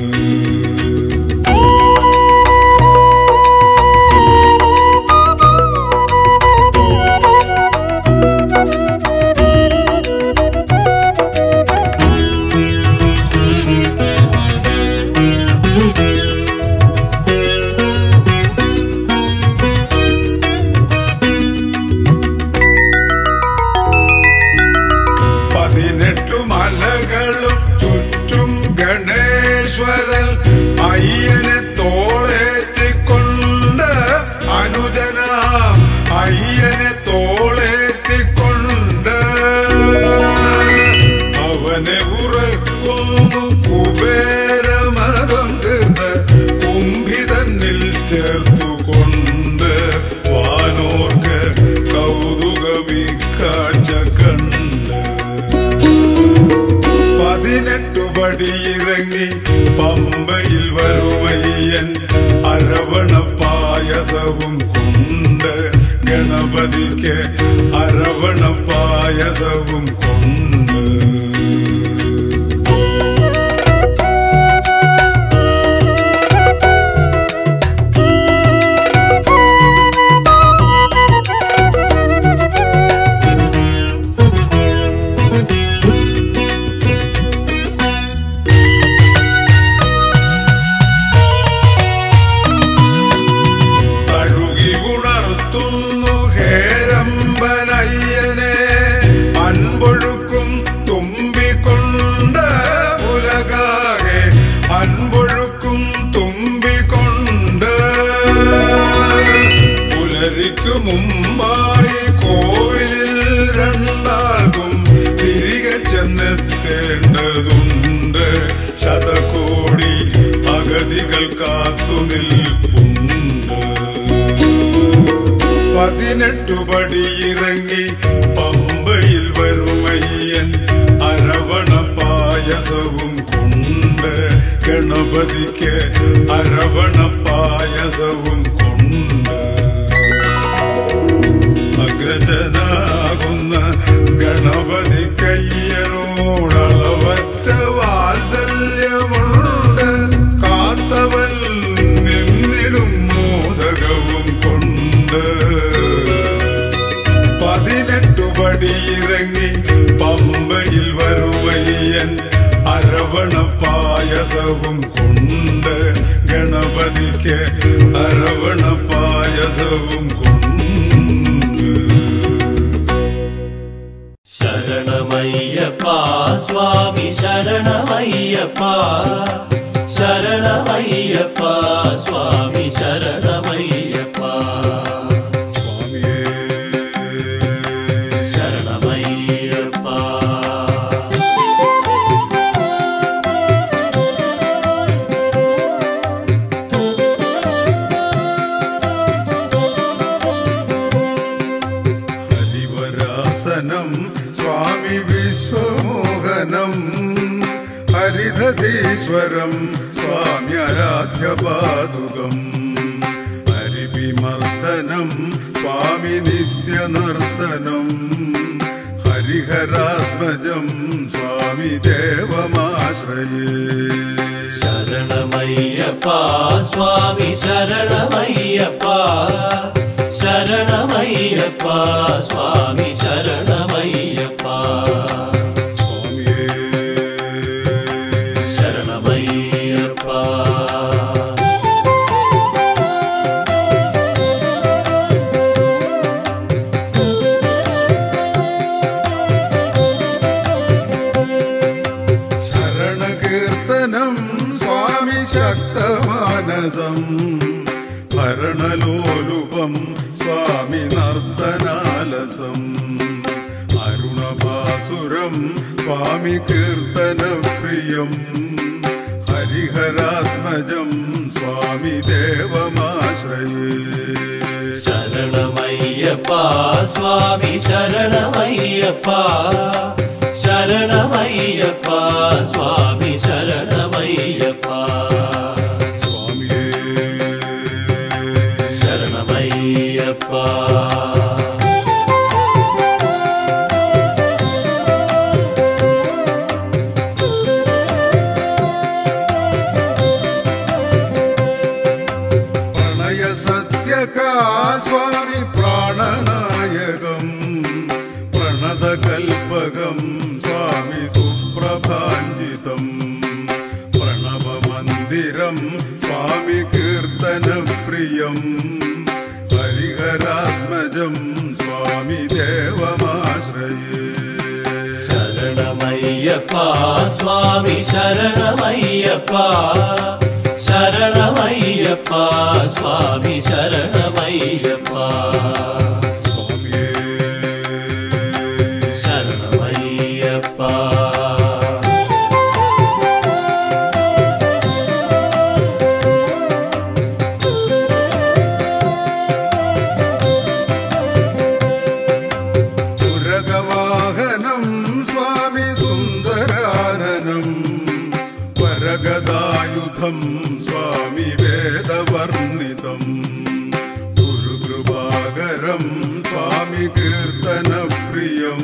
പതിനെട്ടു മലകളും ചുറ്റും ഗണേശ്വരൻ അയ്യനെ തോളേറ്റിക്കൊണ്ട് അനുജന അയ്യനെ തോളേറ്റിക്കൊണ്ട് അവനെ ഉറക്കുന്നു കുബേരമതം തീർന്ന് കുംഭിതന്നിൽ ചേർത്തുകൊണ്ട് വാനോർക്ക് കൗതുകമീ കാഴ്ച കണ്ട് പതിനെട്ടു പടിയിറങ്ങി പമ്പയിൽ വരുമയ്യൻ അരവണ പായസവും കൊണ്ട് ഗണപതിക്ക് അരവണ പായസവും കൊണ്ട് ഹേരമ്പനയ്യനെ അൻപൊഴുക്കും തുമ്പിക്കൊണ്ട് ഉലകാകെ അൻപൊഴുക്കും തുമ്പിക്കൊണ്ട് പുലരിക്കു മുമ്പായി കോവിലിൽ രണ്ടാൾക്കും തിരികെ ചെന്നെത്തേണ്ടതുണ്ട് ശതകോടി അഗതികൾ കാത്തു നിൽപ്പുണ്ട് പതിനെട്ടു പടിയിറങ്ങി പമ്പയിൽ വരുമയ്യൻ അരവണ പായസവും കൊണ്ട് ഗണപതിക്ക് അരവണ പായസവും കൊണ്ട് അഗ്രജനാകുന്ന ഗണപതി കയ്യനോടളവറ്റ വാത്സല്യമുണ്ട് കാത്തവൻ നിന്നിടും മോദകവും കൊണ്ട് പതിനെട്ടു പടിയിറങ്ങി പമ്പയിൽ വരുമയ്യൻ അരവണ പായസവും കൊണ്ട് ഗണപതിക്ക് അരവണ പായസവും കൊണ്ട് ശരണമയ്യപ്പ സ്വാമി ശരണമയ്യപ്പ ശരണമയ്യപ്പ സ്വാമി ശരണമയ്യപ്പ നർത്തനം സ്വാമി വിശ്വമോഹനം ഹരിധതീശ്വരം സ്വാമി ആരാധ്യപാദുകം ഹരിവിമർദ്ദനം സ്വാമി നിത്യനർത്തനം ഹരിഹരാത്മജം സ്വാമി ദേവമാശ്രയേ ശരണമയ്യപ്പ സ്വാമി ശരണമയ്യപ്പ ശരണമയ്യപ്പ സ്വാമി ശരണമയ്യപ്പ സ്വാമിയേ ശരണമയ്യപ്പ ശരണകീർത്തനം സ്വാമി ശക്തമാനസം ഭരണലോലുപം സ്വാമി നർത്തനാലസം അരുണഭാസുരം സ്വാമി കീർത്തനപ്രിയം ഹരിഹരാത്മജം സ്വാമി ദേവമാശ്രയേ ശരണമയ്യപ്പ സ്വാമി ശരണമയ്യപ്പ ശരണമയ്യപ്പ സ്വാമി ശരണമയ്യപ്പ സ്വാമിയേ ശരണമയ്യപ്പ പ്രണയ സത്യകാ സ്വാമി പ്രാണനായകം പ്രണതകൽപകം സ്വാമി സുപ്രഭാഞ്ജിതം പ്രണവമന്ദിരം സ്വാമി കീർത്തനപ്രിയം ഹരിഹരാത്മജം സ്വാമി ദേവമാശ്രയേ ശരണമയ്യപ്പ സ്വാമി ശരണമയ്യപ്പ ശരണമയ്യപ്പ സ്വാമി ശരണമയ്യപ്പ സ്വാമിയേ ശരണമയ്യപ്പ പുരകവാഹനം സ്വാമി സുന്ദരാനനം വരഗദായുധം സ്വാമി വേദവർണിതം ഗുരുകൃപാകരം സ്വാമി കീർത്തനപ്രിയം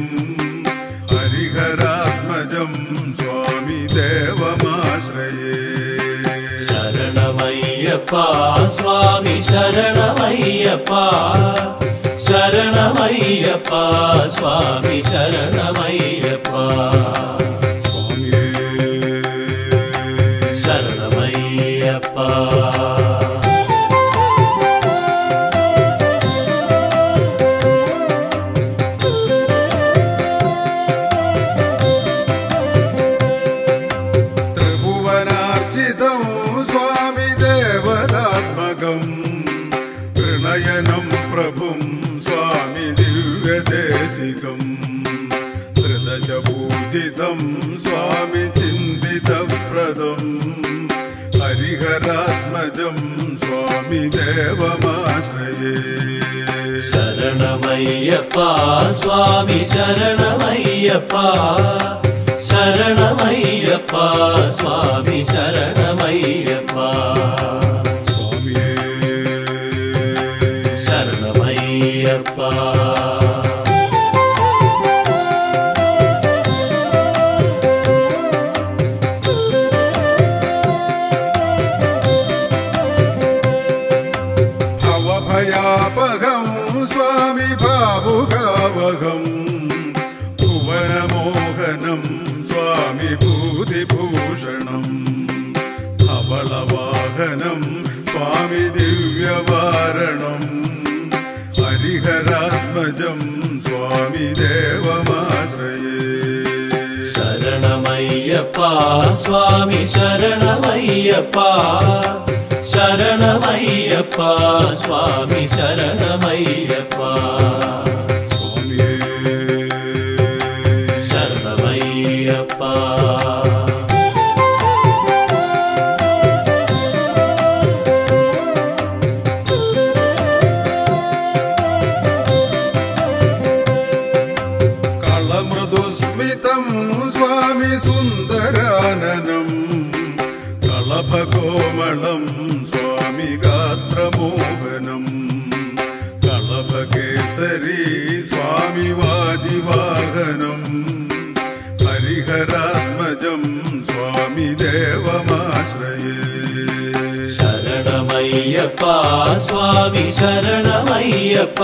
ഹരിഹരാത്മജം സ്വാമി ദേവമാശ്രയേ ശരണമയ്യപ്പ സ്വാമി ശരണമയ്യപ്പ ശരണമയ്യപ്പ സ്വാമി ശരണമയ്യപ്പ സ്വാമിയേ ശരണമയ്യപ്പ ത്രിഭുവനാർച്ചിതം സ്വാമി ദേവതാത്മകം ത്രിനയനം പ്രഭും സ്വാമി ദിവ്യദേശികം ത്രിദശപൂജിതം സ്വാമി ചിന്തിതപ്രദം ഹരിഹരാത്മജം സ്വാമി ദേവമാശ്രയേ ശരണമയ്യപ്പ സ്വാമി ശരണമയ്യപ്പ ശരണമയ്യപ്പ സ്വാമി ശരണമയ്യപ്പ സ്വാമിയേ ശരണമയ്യപ്പ ഭവഭയാപകം സ്വാമി ഭാവുകാവകം ഭുവനമോഹനം സ്വാമി ഭൂതിഭൂഷണം ധവളവാഹനം സ്വാമി ദിവ്യവാരണം ഹരിഹരാത്മജം സ്വാമി ദേവമാശ്രയേ ശരണമയ്യപ്പ സ്വാമി ശരണമയ്യപ്പ ശരണമയ്യപ്പ സ്വാമി ശരണമയ്യപ്പ സ്വാമിയേ ശരണമയ്യപ്പ സുന്ദരവദനം സ്വാമി സുന്ദരാനനം കളഭകോമളം സ്വാമി ഗാത്രമോഹനം കളഭകേസരി സ്വാമി വാജിവാഹനം ഹരിഹരാത്മജം സ്വാമി ദേവമാശ്രയേ ശരണമയ്യപ്പ സ്വാമി ശരണമയ്യപ്പ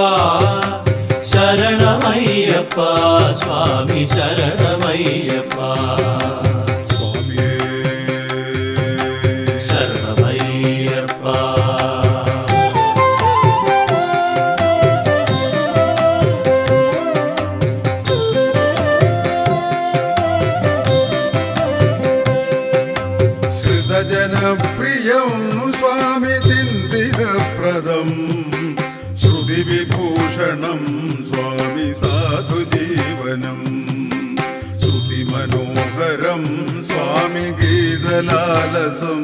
ശരണമയ്യപ്പ സ്വാമി ശരണമയ്യപ്പ സ്വാമിയേ ശരണമയ്യപ്പ ശ്രുതജനപ്രിയം സ്വാമി ചിന്തിതപ്രദം ശ്രുതിവിഭൂഷണം സ്വാമി സാധുജീവനം ശ്രുതിമനോഹരം സ്വാമി ഗീതലാലസം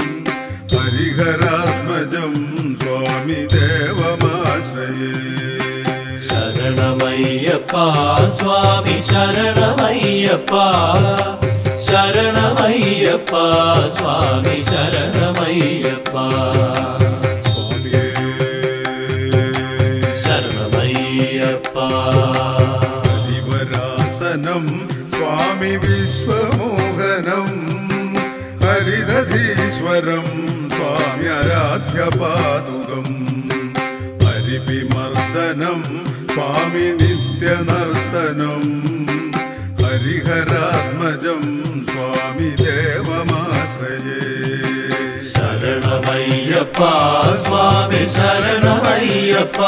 ഹരിഹരാത്മജം സ്വാമി ദേവമാശ്രയേ ശരണമയ്യപ്പ സ്വാമി ശരണമയ്യപ്പ ശരണമയ്യപ്പ സ്വാമി ശരണമയ്യപ്പ സ്വാമിയേ ശരണമയ്യപ്പ ഹരിവരാസനം സ്വാമി വിശ്വമോഹനം ഹരിദധീശ്വരം സ്വാമി ആരാധ്യപാദുകം ഹരിവിമർദ്ദനം സ്വാമി നിത്യനർത്തനം ഹരിഹരാത്മജം സ്വാമി ദേവമാശ്രയേ ശരണമയ്യപ്പ സ്വാമി ശരണമയ്യപ്പ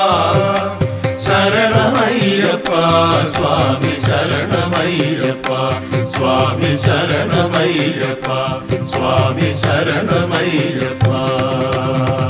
ശരണമയ്യപ്പ സ്വാമി ശരണമയ്യപ്പ സ്വാമി ശരണമയ്യപ്പ സ്വാമി ശരണമയ്യപ്പ